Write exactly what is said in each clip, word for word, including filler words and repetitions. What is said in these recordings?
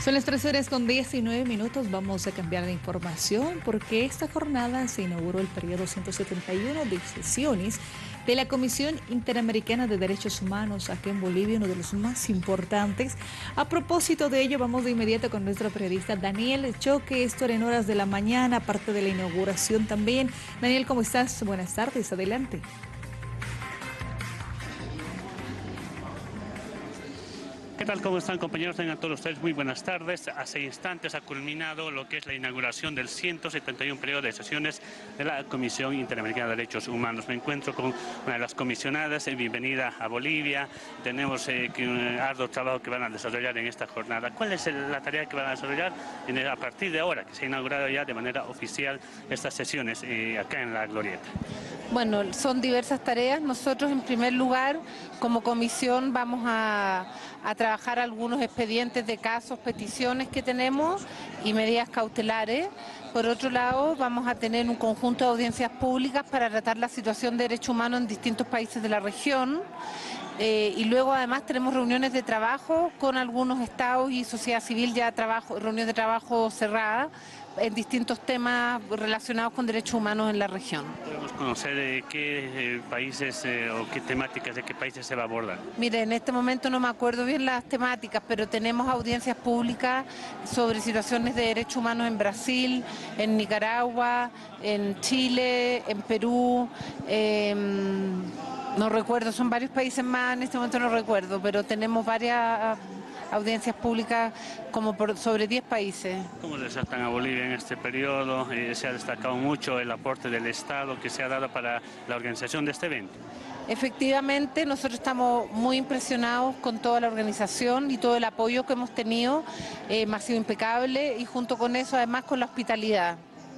Son las tres horas con diecinueve minutos, vamos a cambiar de información porque esta jornada se inauguró el periodo ciento setenta y uno de sesiones de la Comisión Interamericana de Derechos Humanos aquí en Bolivia, uno de los más importantes. A propósito de ello, vamos de inmediato con nuestro periodista Daniel Choque. Esto era en horas de la mañana, aparte de la inauguración también. Daniel, ¿cómo estás? Buenas tardes, adelante. ¿Qué tal? ¿Cómo están, compañeros? Tengan todos ustedes muy buenas tardes. Hace instantes ha culminado lo que es la inauguración del ciento setenta y uno periodo de sesiones de la Comisión Interamericana de Derechos Humanos. Me encuentro con una de las comisionadas. Bienvenida a Bolivia. Tenemos eh, que un arduo trabajo que van a desarrollar en esta jornada. ¿Cuál es el, la tarea que van a desarrollar en el, a partir de ahora, que se ha inaugurado ya de manera oficial estas sesiones eh, acá en la Glorieta? Bueno, son diversas tareas. Nosotros, en primer lugar, como comisión, vamos a, a trabajar algunos expedientes de casos, peticiones que tenemos y medidas cautelares. Por otro lado, vamos a tener un conjunto de audiencias públicas para tratar la situación de derechos humanos en distintos países de la región. Eh, y luego además tenemos reuniones de trabajo con algunos estados y sociedad civil, ya trabajo, reuniones de trabajo cerradas en distintos temas relacionados con derechos humanos en la región. ¿Podemos conocer de qué eh, países eh, o qué temáticas de qué países se va a abordar? Mire, en este momento no me acuerdo bien las temáticas, pero tenemos audiencias públicas sobre situaciones de derechos humanos en Brasil, en Nicaragua, en Chile, en Perú, eh, no recuerdo, son varios países más, en este momento no recuerdo, pero tenemos varias audiencias públicas como por sobre diez países. ¿Cómo resaltan a Bolivia en este periodo? Eh, se ha destacado mucho el aporte del Estado que se ha dado para la organización de este evento. Efectivamente, nosotros estamos muy impresionados con toda la organización y todo el apoyo que hemos tenido, eh, ha sido impecable, y junto con eso además con la hospitalidad.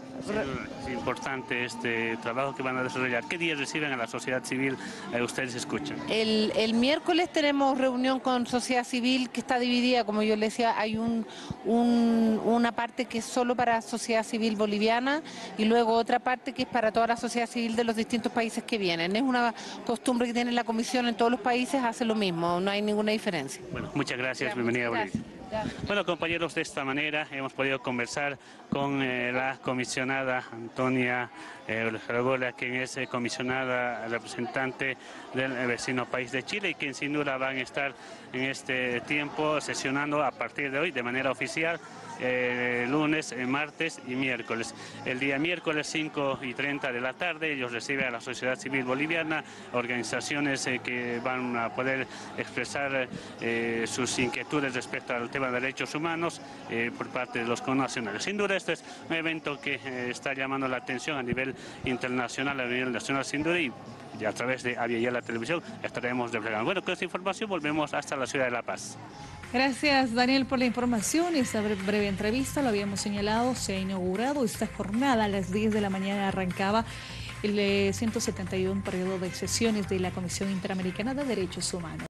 Es importante este trabajo que van a desarrollar. ¿Qué días reciben a la sociedad civil? Eh, ustedes escuchan. El, el miércoles tenemos reunión con sociedad civil que está dividida, como yo le decía, hay un, un, una parte que es solo para sociedad civil boliviana y luego otra parte que es para toda la sociedad civil de los distintos países que vienen. Es una costumbre que tiene la comisión en todos los países, hace lo mismo, no hay ninguna diferencia. Bueno, muchas gracias, ya, bienvenida a Bolivia. Bueno, compañeros, de esta manera hemos podido conversar con eh, la comisionada Antonia eh, Regola, quien es eh, comisionada representante del vecino país de Chile y quien sin duda van a estar en este tiempo sesionando a partir de hoy de manera oficial. Eh, lunes, eh, martes y miércoles. El día miércoles cinco y treinta de la tarde ellos reciben a la sociedad civil boliviana, organizaciones eh, que van a poder expresar eh, sus inquietudes respecto al tema de derechos humanos eh, por parte de los connacionales. Sin duda este es un evento que eh, está llamando la atención a nivel internacional, a nivel nacional sin duda, y y a través de Aviala Televisión estaremos desplegando. Bueno, con esta información volvemos hasta la ciudad de La Paz. Gracias, Daniel, por la información. Esta breve entrevista, lo habíamos señalado, se ha inaugurado esta jornada a las diez de la mañana, arrancaba el ciento setenta y uno periodo de sesiones de la Comisión Interamericana de Derechos Humanos.